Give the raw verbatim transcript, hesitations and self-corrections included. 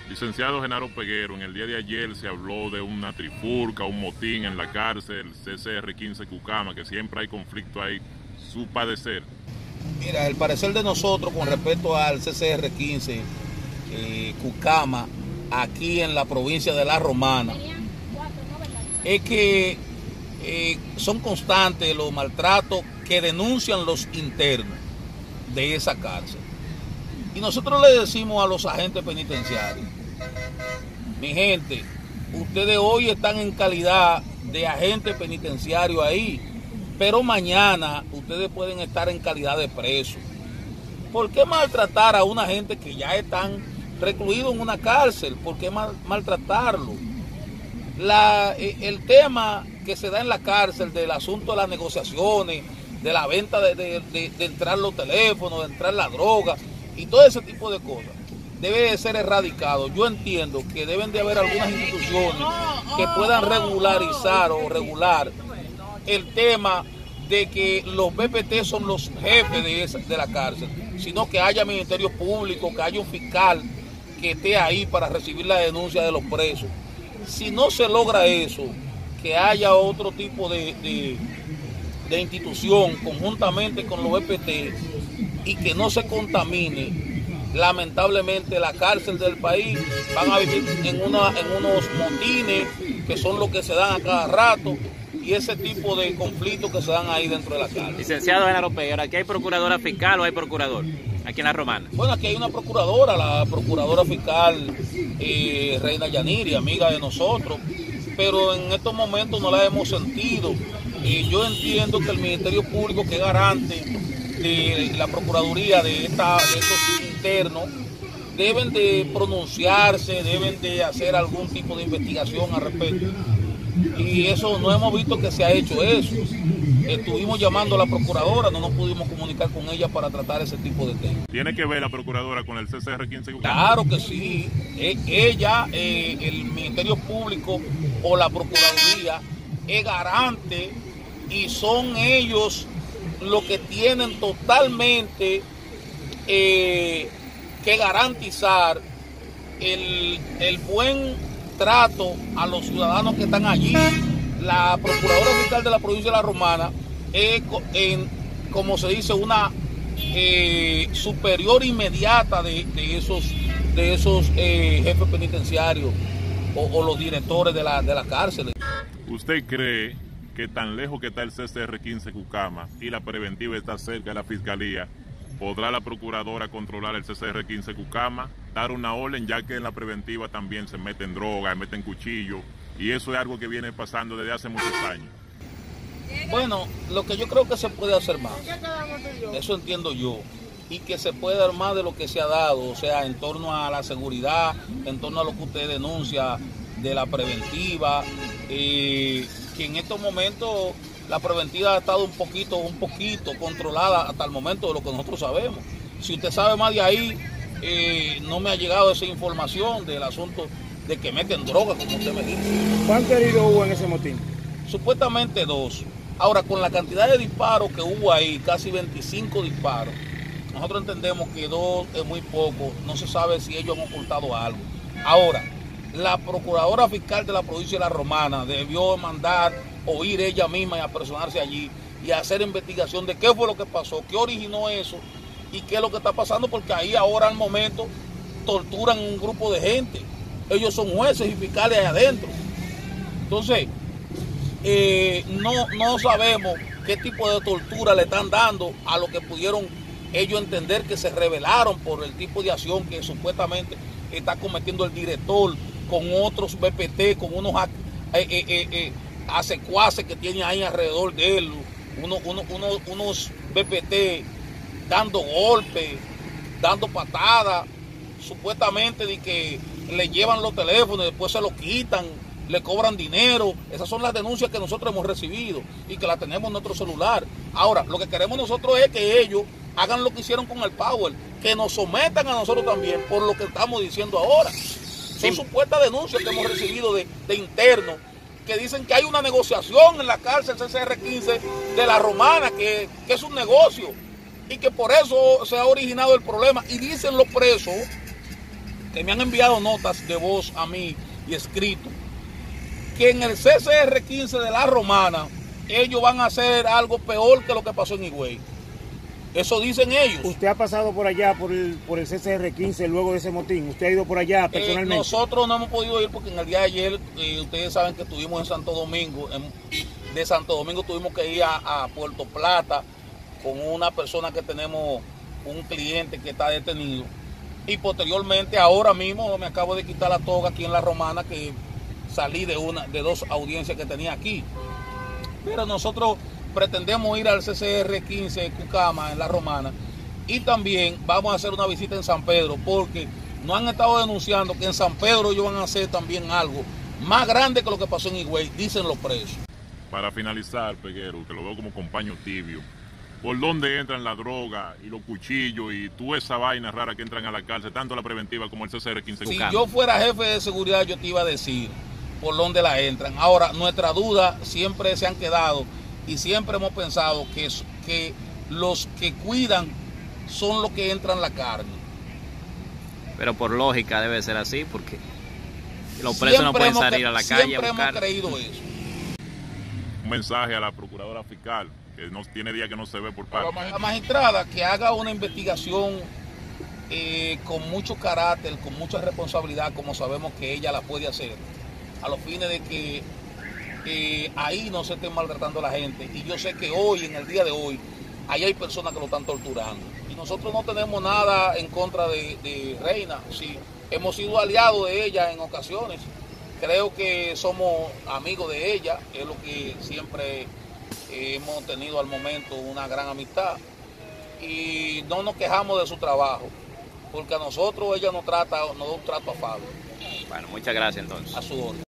Licenciado Genaro Peguero, en el día de ayer se habló de una trifulca, un motín en la cárcel C C R quince Cucama, que siempre hay conflicto ahí. Su padecer. Mira, el parecer de nosotros con respecto al C C R quince eh, Cucama, aquí en la provincia de La Romana, es que eh, son constantes los maltratos que denuncian los internos de esa cárcel. Y nosotros le decimos a los agentes penitenciarios: mi gente, ustedes hoy están en calidad de agentes penitenciarios ahí, pero mañana ustedes pueden estar en calidad de presos. ¿Por qué maltratar a una gente que ya están recluidos en una cárcel? ¿Por qué mal, maltratarlo? La, el tema que se da en la cárcel del asunto de las negociaciones, de la venta de, de, de, de entrar los teléfonos, de entrar la droga y todo ese tipo de cosas, debe de ser erradicado. Yo entiendo que deben de haber algunas instituciones que puedan regularizar o regular el tema de que los B P T son los jefes de, esa, de la cárcel, sino que haya ministerio público, que haya un fiscal que esté ahí para recibir la denuncia de los presos. Si no se logra eso, que haya otro tipo de, de, de institución conjuntamente con los B P T y que no se contamine, lamentablemente la cárcel del país van a vivir en, una, en unos motines que son los que se dan a cada rato y ese tipo de conflictos que se dan ahí dentro de la cárcel. Licenciado Genaro Peguero, ¿aquí hay procuradora fiscal o hay procurador aquí en La Romana? Bueno, aquí hay una procuradora, la procuradora fiscal eh, Reina Yaniri, amiga de nosotros, pero en estos momentos no la hemos sentido. Y yo entiendo que el Ministerio Público, que es garante de la Procuraduría de, esta, de estos internos, deben de pronunciarse, deben de hacer algún tipo de investigación al respecto. Y eso no hemos visto que se ha hecho eso. Estuvimos llamando a la procuradora, no nos pudimos comunicar con ella para tratar ese tipo de temas. ¿Tiene que ver la procuradora con el C C R quince Cucama? Claro que sí. Ella, eh, el Ministerio Público o la Procuraduría es garante y son ellos los que tienen totalmente eh, que garantizar el, el buen trato a los ciudadanos que están allí. La Procuradora Fiscal de la provincia de La Romana es, en, como se dice, una eh, superior inmediata de, de esos, de esos eh, jefes penitenciarios o, o los directores de la, de la cárcel. ¿Usted cree que tan lejos que está el C C R quince Cucama y la preventiva está cerca de la Fiscalía, podrá la Procuradora controlar el C C R quince Cucama, dar una orden, ya que en la preventiva también se meten drogas, se meten cuchillos, y eso es algo que viene pasando desde hace muchos años? Bueno, lo que yo creo que se puede hacer más, eso entiendo yo, y que se puede dar más de lo que se ha dado, o sea, en torno a la seguridad, en torno a lo que usted denuncia de la preventiva, eh, que en estos momentos la preventiva ha estado un poquito, un poquito controlada hasta el momento de lo que nosotros sabemos. Si usted sabe más de ahí, eh, no me ha llegado esa información del asunto de que meten drogas, como usted me dice. ¿Cuántos heridos hubo en ese motín? Supuestamente dos. Ahora, con la cantidad de disparos que hubo ahí, casi veinticinco disparos, nosotros entendemos que dos es muy poco, no se sabe si ellos han ocultado algo. Ahora, la Procuradora Fiscal de la provincia de La Romana debió mandar o ir ella misma y apersonarse allí y hacer investigación de qué fue lo que pasó, qué originó eso y qué es lo que está pasando, porque ahí ahora al momento torturan un grupo de gente. Ellos son jueces y fiscales ahí adentro. Entonces, eh, no, no sabemos qué tipo de tortura le están dando a lo que pudieron ellos entender que se rebelaron por el tipo de acción que supuestamente está cometiendo el director con otros B P T, con unos eh, eh, eh, eh, secuaces que tiene ahí alrededor de él, uno, uno, uno, unos B P T dando golpes, dando patadas, supuestamente de que le llevan los teléfonos y después se los quitan, le cobran dinero. Esas son las denuncias que nosotros hemos recibido y que las tenemos en nuestro celular. Ahora, lo que queremos nosotros es que ellos hagan lo que hicieron con el Power, que nos sometan a nosotros también por lo que estamos diciendo ahora. Son supuestas denuncias que hemos recibido de, de internos que dicen que hay una negociación en la cárcel C C R quince de La Romana, que, que es un negocio y que por eso se ha originado el problema. Y dicen los presos que me han enviado notas de voz a mí y escrito, que en el C C R quince de La Romana ellos van a hacer algo peor que lo que pasó en Higüey. Eso dicen ellos. ¿Usted ha pasado por allá, por el, por el C C R quince, luego de ese motín? ¿Usted ha ido por allá personalmente? Eh, nosotros no hemos podido ir porque en el día de ayer, eh, ustedes saben que estuvimos en Santo Domingo. En, de Santo Domingo tuvimos que ir a, a Puerto Plata con una persona que tenemos, un cliente que está detenido. Y posteriormente, ahora mismo, me acabo de quitar la toga aquí en La Romana, que salí de, una, de dos audiencias que tenía aquí. Pero nosotros pretendemos ir al C C R quince Cucama en La Romana y también vamos a hacer una visita en San Pedro, porque nos han estado denunciando que en San Pedro ellos van a hacer también algo más grande que lo que pasó en Higüey, dicen los presos. Para finalizar, Peguero, que lo veo como compañero tibio, ¿por dónde entran la droga y los cuchillos y toda esa vaina rara que entran a la cárcel, tanto la preventiva como el C C R quince? Si Cucama? yo fuera jefe de seguridad, yo te iba a decir por dónde la entran. Ahora, nuestras dudas siempre se han quedado y siempre hemos pensado que, que los que cuidan son los que entran la carne. Pero por lógica debe ser así, porque los presos no pueden salir a la calle a Siempre buscar. hemos creído eso. Un mensaje a la procuradora fiscal, que no tiene día que no se ve por parte. La magistrada que haga una investigación eh, con mucho carácter, con mucha responsabilidad, como sabemos que ella la puede hacer, a los fines de que eh, ahí no se esté maltratando a la gente. Y yo sé que hoy, en el día de hoy, ahí hay personas que lo están torturando. Y nosotros no tenemos nada en contra de, de Reina. Sí, hemos sido aliados de ella en ocasiones. Creo que somos amigos de ella, es lo que siempre eh, hemos tenido al momento, una gran amistad. Y no nos quejamos de su trabajo, porque a nosotros ella nos trata, nos da un trato afable. Bueno, muchas gracias entonces. A su orden.